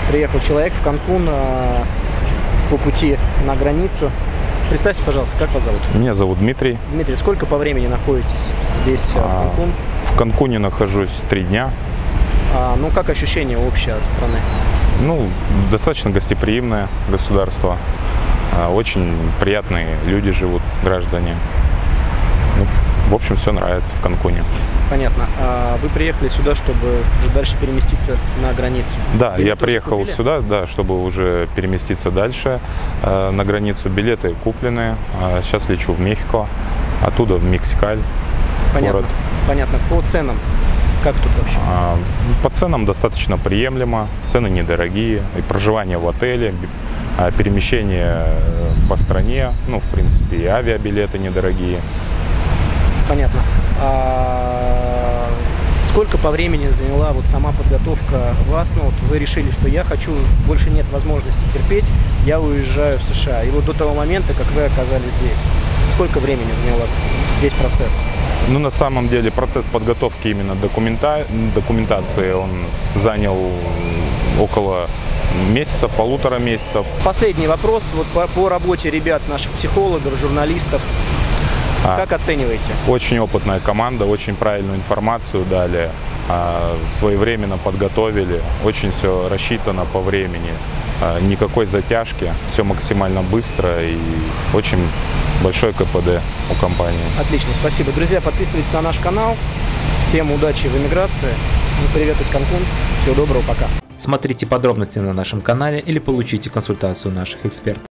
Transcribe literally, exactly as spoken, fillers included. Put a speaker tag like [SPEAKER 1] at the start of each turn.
[SPEAKER 1] Приехал человек в Канкун э, по пути на границу. Представьте, пожалуйста, как вас зовут?
[SPEAKER 2] Меня зовут Дмитрий.
[SPEAKER 1] Дмитрий, сколько по времени находитесь здесь, э, в Канкун?
[SPEAKER 2] В Канкуне нахожусь три дня.
[SPEAKER 1] А, ну, как ощущение общее от страны?
[SPEAKER 2] Ну, достаточно гостеприимное государство. Очень приятные люди живут, граждане. Ну, в общем, все нравится в Канкуне.
[SPEAKER 1] Понятно. А вы приехали сюда, чтобы уже дальше переместиться на границу?
[SPEAKER 2] Да,
[SPEAKER 1] Билеты
[SPEAKER 2] я приехал
[SPEAKER 1] купили?
[SPEAKER 2] сюда, да, чтобы уже переместиться дальше э, на границу. Билеты куплены. Э, сейчас лечу в Мехико, оттуда в Мексикаль.
[SPEAKER 1] Понятно.
[SPEAKER 2] Город.
[SPEAKER 1] Понятно. По ценам, как тут вообще?
[SPEAKER 2] А, по ценам достаточно приемлемо. Цены недорогие. И проживание в отеле, перемещение по стране, ну, в принципе, и авиабилеты недорогие.
[SPEAKER 1] Понятно. А сколько по времени заняла вот сама подготовка вас? Ну, вот вы решили, что я хочу, больше нет возможности терпеть, я уезжаю в США. И вот до того момента, как вы оказались здесь, сколько времени заняла весь процесс?
[SPEAKER 2] Ну, на самом деле, процесс подготовки именно документа... документации, он занял около месяца, полутора месяцев.
[SPEAKER 1] Последний вопрос вот по, по работе ребят, наших психологов, журналистов.
[SPEAKER 2] А,
[SPEAKER 1] как оцениваете?
[SPEAKER 2] Очень опытная команда, очень правильную информацию дали, а, своевременно подготовили, очень все рассчитано по времени, а, никакой затяжки, все максимально быстро и очень большой ка пэ дэ у компании.
[SPEAKER 1] Отлично, спасибо. Друзья, подписывайтесь на наш канал. Всем удачи в эмиграции. Привет из Канкун. Всего доброго, пока.
[SPEAKER 3] Смотрите подробности на нашем канале или получите консультацию наших экспертов.